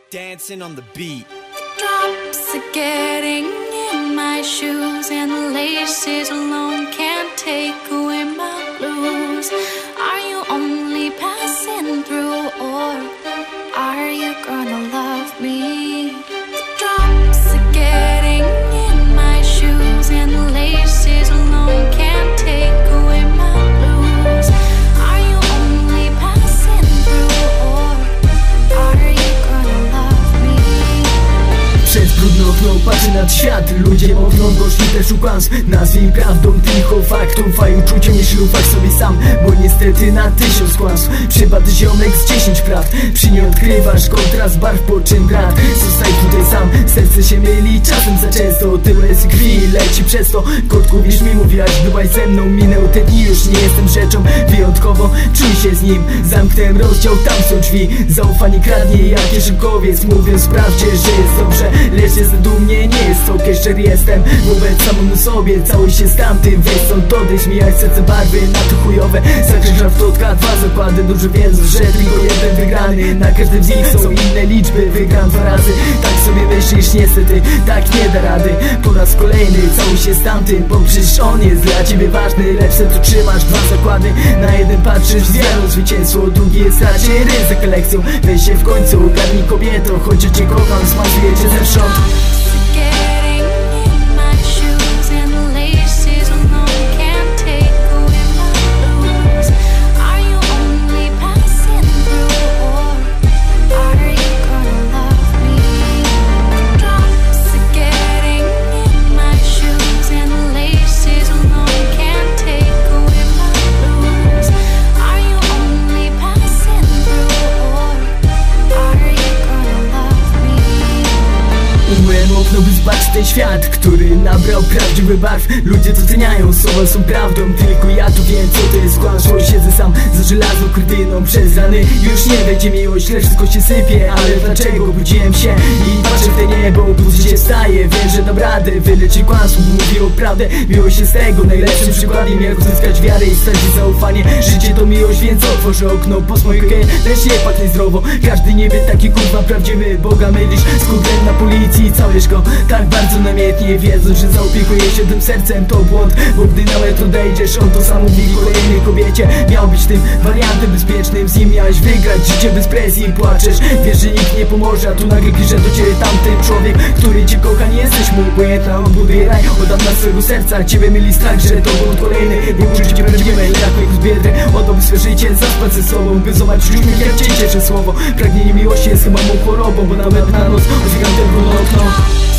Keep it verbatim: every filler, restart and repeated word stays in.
Dancing on the beat. Drops are getting in my shoes, and the laces alone can't take away my blues. Are you only passing through, or are you gonna love me? Drops are getting in my shoes, and the laces alone can't take away my blues. Are you only passing through, or are you gonna love me? Przez brudne okno patrzę nad świat. Ludzie mokną, gorzki też ukłamstw. Nazwij prawdą tylko faktów, a uczuciem jeśli ufać sobie sam. Bo niestety na tysiąc kłamstw przypadł ziomek z dziesięć prawd. Przy nie odkrywasz kontrast barw, po czym brat zostaj tutaj sam. Serce się myli czasem za często, tyle z krwi leci przez to. Kotku, wierz mi, mówiłaś, byłaś ze mną. Minęły te dni, już nie jestem rzeczą wyjątkową. Czuj się z nim, zamknąłem rozdział, tam są drzwi. Zaufanie kradnie jak kieszonkowiec, mówiąc sprawdźcie, że jest dobrze. Lecz jest dumnie, nie jest ok, szczery jestem wobec samemu sobie. Cały się z tamtym, weź stąd odejdź mi jak serce barwy na to chujowe. Zakrzyczam w totka, dwa zakłady, dużo wiedzy, że tylko jeden wygrany. Na każdym z nich są inne liczby, wygram dwa razy. Tak sobie myślisz, niestety, tak nie da rady. Po raz kolejny, cały się z tamtym, bo przecież on jest dla ciebie ważny. Lecz tu trzymasz dwa zakłady, na jeden patrzysz z wiarą zwycięstwo, drugi jest raczej ryzyk lekcją. Weź się w końcu, ogarnij kobieto, choć ja cię kocham, smasuję cię zewsząd. Okno, by zobaczyć ten świat, który nabrał prawdziwych barw. Ludzie doceniają, słowa są prawdą, tylko ja tu wiem, co to jest kłamstwo. Siedzę sam za żelazną kurtyną, przez rany już nie będzie miłość, lecz wszystko się sypie. Ale dlaczego? Budziłem się i patrzę w te niebo, budzę się, wstaję, wiem, że dam radę wyleczyć kłamstwo, mówię o prawdę. Miłość jest tego najlepszym przykładem, jak uzyskać wiarę i stracić zaufanie. Życie to miłość, więc otworzę okno po smojkę, lecz nie pachnie zdrowo. Każdy nie wie, taki kurwa prawdziwy, Boga mylisz z kurwem na policji. Całujesz go tak bardzo namiętnie, wiedząc, że zaopiekuje się tym sercem, to błąd. Bo gdy nawet odejdziesz, on to sam mówi kolejnej kobiecie. Miał być tym wariantem bezpiecznym, z nim miałeś wygrać życie bez presji. Płaczesz, wiesz, że nikt nie pomoże, a tu nagle pisze do ciebie tamten człowiek, który cię kocha, nie jesteś mu obojętna. On buduje raj od dawna swego serca, ciebie myli strach, że to błąd kolejny. Nie uczyć cię prawdziwe, jak z biedry. Oddałby swe życie, zaspać ze sobą, by zobaczyć uśmiech, jak cię cieszy słowo. Pragnienie miłości jest chyba mą chorobą, bo nawet na noc otwieram tylko okno.